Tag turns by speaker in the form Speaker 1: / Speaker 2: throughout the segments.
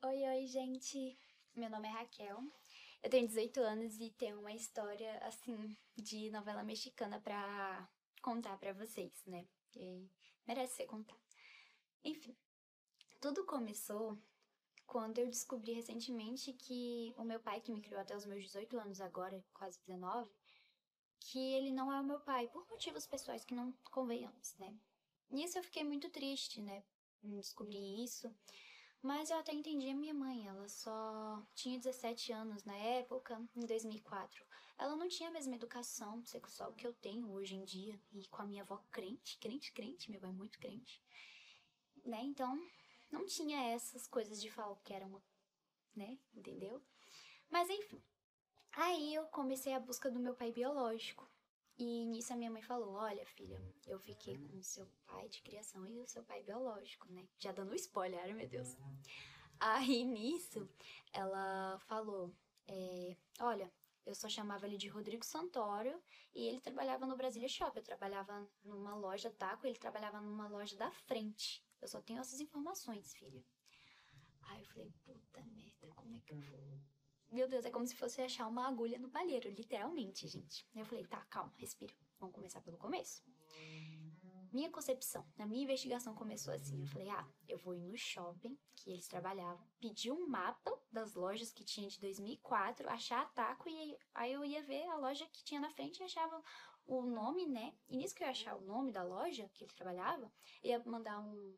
Speaker 1: Oi, gente! Meu nome é Raquel, eu tenho 18 anos e tenho uma história, assim, de novela mexicana pra contar pra vocês, né? Que merece ser contada. Enfim, tudo começou quando eu descobri recentemente que o meu pai, que me criou até os meus 18 anos agora, quase 19, que ele não é o meu pai, por motivos pessoais que não convenhamos, né? Nisso eu fiquei muito triste, né? Em descobrir isso. Mas eu até entendi a minha mãe, ela só tinha 17 anos na época, em 2004. Ela não tinha a mesma educação sexual que eu tenho hoje em dia, e com a minha avó crente, meu pai é muito crente, né? Então, não tinha essas coisas de falar que era uma, né? Entendeu? Mas enfim, aí eu comecei a busca do meu pai biológico. E nisso a minha mãe falou: Olha, filha, eu fiquei com o seu pai de criação e o seu pai biológico, né? Já dando spoiler, ai meu Deus. Aí nisso, ela falou: Olha, eu só chamava ele de Rodrigo Santoro e ele trabalhava no Brasília Shop. Eu trabalhava numa loja taco, ele trabalhava numa loja da frente. Eu só tenho essas informações, filha. Aí eu falei: Puta merda, como é que eu vou? Meu Deus, é como se fosse achar uma agulha no palheiro, literalmente, gente. Aí eu falei: Tá, calma, respira. Vamos começar pelo começo. Minha concepção, na minha investigação começou assim. Eu falei, eu vou ir no shopping que eles trabalhavam, pedir um mapa das lojas que tinha de 2004, achar a taco e aí eu ia ver a loja que tinha na frente e achava o nome, né? E nisso que eu ia achar o nome da loja que ele trabalhava, ia mandar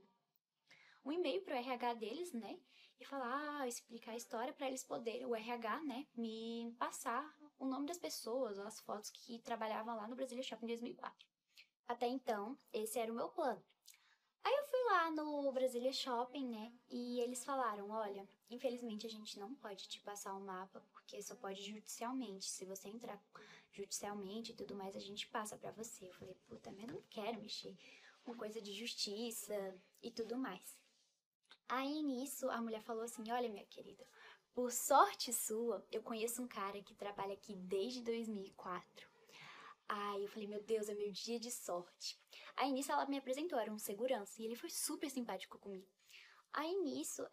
Speaker 1: um e-mail pro RH deles, né? E falar, explicar a história para eles poderem, o RH, né, me passar o nome das pessoas, as fotos que trabalhavam lá no Brasília Shopping em 2004. Até então, esse era o meu plano. Aí eu fui lá no Brasília Shopping, né? E eles falaram: Olha, infelizmente a gente não pode te passar o mapa, porque só pode judicialmente. Se você entrar judicialmente e tudo mais, a gente passa pra você. Eu falei: Puta merda, eu não quero mexer com coisa de justiça e tudo mais. Aí nisso a mulher falou assim: Olha, minha querida, por sorte sua, eu conheço um cara que trabalha aqui desde 2004. Aí eu falei, meu Deus, é meu dia de sorte. Aí nisso ela me apresentou, era um segurança, e ele foi super simpático comigo. Aí nisso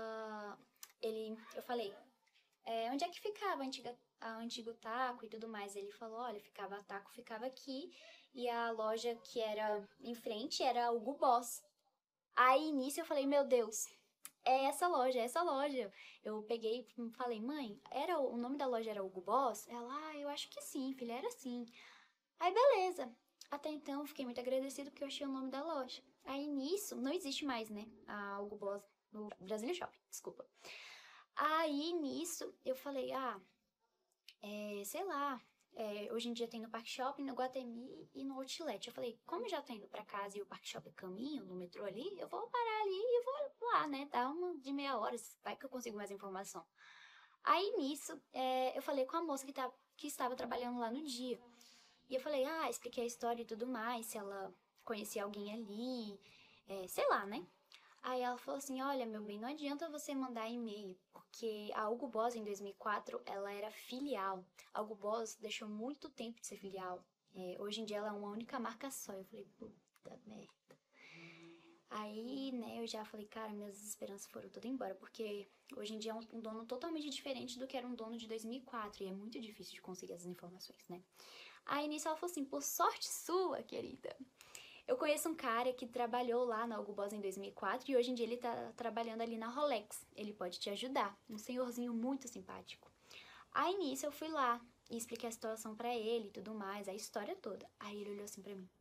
Speaker 1: eu falei, onde é que ficava a antigo taco e tudo mais? Ele falou, olha, ficava a taco, ficava aqui, e a loja que era em frente era o Hugo Boss. Aí nisso eu falei, meu Deus, é essa loja, é essa loja. Eu peguei e falei, mãe, o nome da loja era Hugo Boss? Ela, eu acho que sim, filha, era sim. Aí beleza. Até então eu fiquei muito agradecido porque eu achei o nome da loja. Aí nisso, não existe mais, né? A Hugo Boss no Brasília Shopping, desculpa. Aí nisso eu falei, sei lá, hoje em dia tem no Parque Shopping, no Guatemi e no Outlet. Eu falei, como já tô indo pra casa e o Parque Shopping é caminho, no metrô ali, eu vou parar ali e vou lá, né? Dar uma de meia hora, vai que eu consigo mais informação. Aí nisso, eu falei com a moça que estava trabalhando lá no dia. E eu falei, expliquei a história e tudo mais, se ela conhecia alguém ali, sei lá, né? Aí ela falou assim, olha, meu bem, não adianta você mandar e-mail, porque a Hugo Boss em 2004, ela era filial. A Hugo Boss deixou muito tempo de ser filial. Hoje em dia ela é uma única marca só. Eu falei, puta merda. Aí, né, eu já falei, cara, minhas esperanças foram todas embora, porque hoje em dia é um dono totalmente diferente do que era um dono de 2004, e é muito difícil de conseguir essas informações, né? Aí nisso ela falou assim, por sorte sua, querida, eu conheço um cara que trabalhou lá na Hugo Boss em 2004 e hoje em dia ele tá trabalhando ali na Rolex. Ele pode te ajudar. Um senhorzinho muito simpático. Aí nisso eu fui lá e expliquei a situação pra ele e tudo mais, a história toda. Aí ele olhou assim pra mim.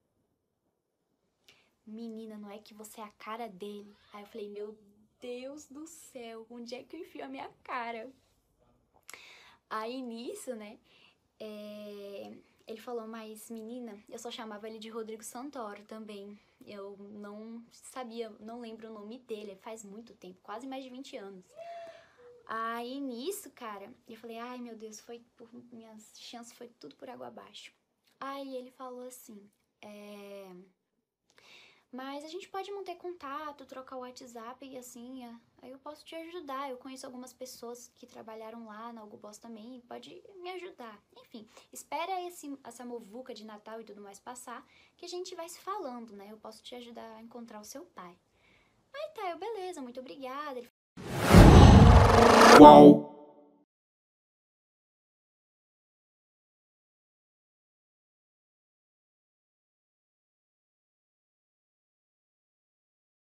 Speaker 1: Menina, não é que você é a cara dele? Aí eu falei, meu Deus do céu, onde é que eu enfio a minha cara? Aí nisso, né, ele falou, mas menina, eu só chamava ele de Rodrigo Santoro também. Eu não sabia, não lembro o nome dele, faz muito tempo, quase mais de 20 anos. Aí nisso, cara, eu falei, ai meu Deus, minhas chances foi tudo por água abaixo. Aí ele falou assim, mas a gente pode manter contato, trocar o WhatsApp e assim, aí eu posso te ajudar. Eu conheço algumas pessoas que trabalharam lá na Hugo Boss também, pode me ajudar. Enfim, espera essa muvuca de Natal e tudo mais passar, que a gente vai se falando, né? Eu posso te ajudar a encontrar o seu pai. Aí tá, beleza, muito obrigada.
Speaker 2: Uau!